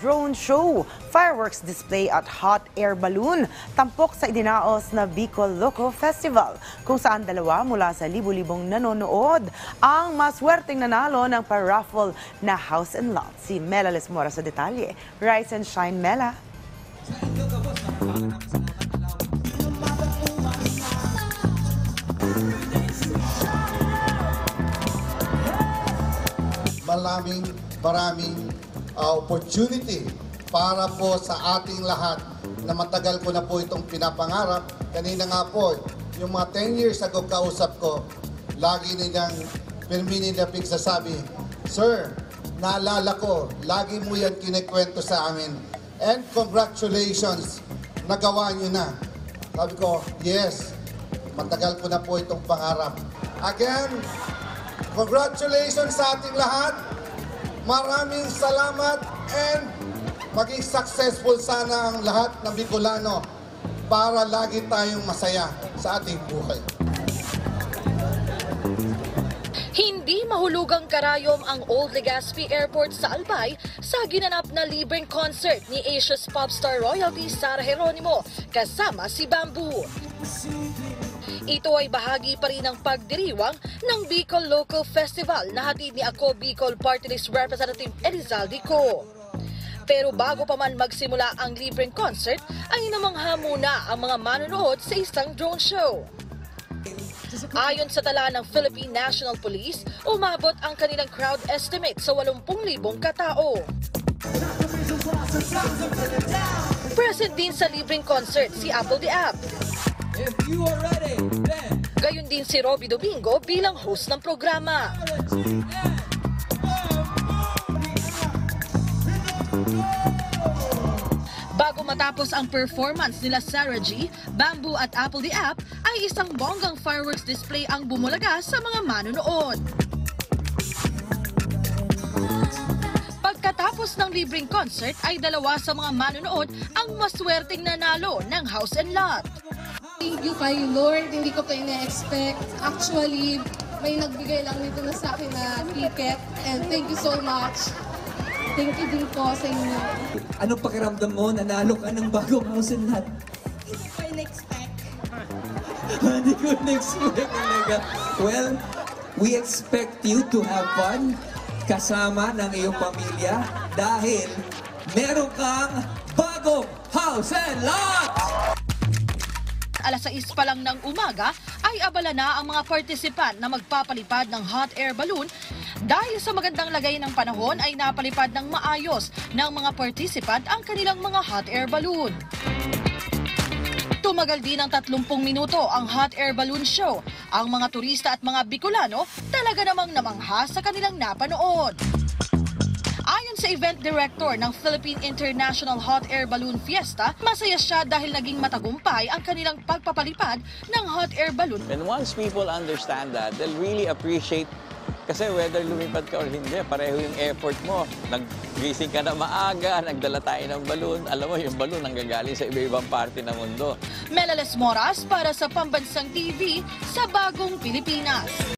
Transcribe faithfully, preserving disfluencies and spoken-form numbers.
drone show, fireworks display at hot air balloon, tampok sa idinaos na Bicol Loco Festival, kung saan dalawa mula sa libu-libong nanonood ang maswerteng nanalo ng pa-raffle na house and lot. Si Mela Lesmora sa detalye. Rise and shine, Mela. Maraming maraming uh, opportunity para po sa ating lahat na matagal ko na po itong pinapangarap. Kanina nga po, yung mga ten years ago kausap ko, lagi nilang Firmini na pigsasabi, Sir, naalala ko, lagi mo yan kinikwento sa amin. And congratulations, nagawa nyo na. Sabi ko, yes, matagal ko na po itong pangarap. Again, congratulations sa ating lahat. Maraming salamat and maging successful sana ang lahat ng Bicolano para lagi tayong masaya sa ating buhay. Hindi mahulugang karayom ang Old Legazpi Airport sa Albay sa ginanap na libreng concert ni Asia's popstar royalty Sara Geronimo kasama si Bamboo. Ito ay bahagi pa rin ng pagdiriwang ng Bicol Local Festival na hatid ni Ako Bicol Party List Representative Elizalde Co. Pero bago pa man magsimula ang libreng concert, ay namangha muna ang mga manonood sa isang drone show. Ayon sa tala ng Philippine National Police, umabot ang kanilang crowd estimate sa eighty libong katao. Present din sa libreng concert si Apple the App. If you are ready, then... Gayon din si Robby Domingo bilang host ng programa. Bago matapos ang performance nila Sarah G, Bamboo at Apple the App, ay isang bonggang fireworks display ang bumulaga sa mga manonood. Pagkatapos ng libreng concert ay dalawa sa mga manonood ang maswerteng nanalo ng house and lot. Thank you kay Lord, hindi ko kayo na-expect. Actually, may nagbigay lang nito na sa akin na ticket and thank you so much. Thank you din po sa inyo. Anong pakiramdam mo? Nanalo ka ng bagong house and lot? Hindi ko na-expect. Hindi ko na-expect talaga. Well, we expect you to have fun kasama ng iyong pamilya dahil meron kang bagong house and lot! Alas sais pa lang ng umaga ay abala na ang mga participant na magpapalipad ng hot air balloon. Dahil sa magandang lagay ng panahon ay napalipad ng maayos ng mga participant ang kanilang mga hot air balloon. Tumagal din ng tatlumpung minuto ang hot air balloon show. Ang mga turista at mga Bicolano talaga namang namangha sa kanilang napanood. Ayon sa event director ng Philippine International Hot Air Balloon Fiesta, masaya siya dahil naging matagumpay ang kanilang pagpapalipad ng hot air balloon. And once people understand that, they'll really appreciate, kasi whether lumipad ka or hindi, pareho yung effort mo. Naggising ka na maaga, nagdala tayo ng balloon. Alam mo, yung balloon nanggagaling sa iba-ibang parte ng mundo. Mela Lesmora para sa Pambansang T V sa Bagong Pilipinas.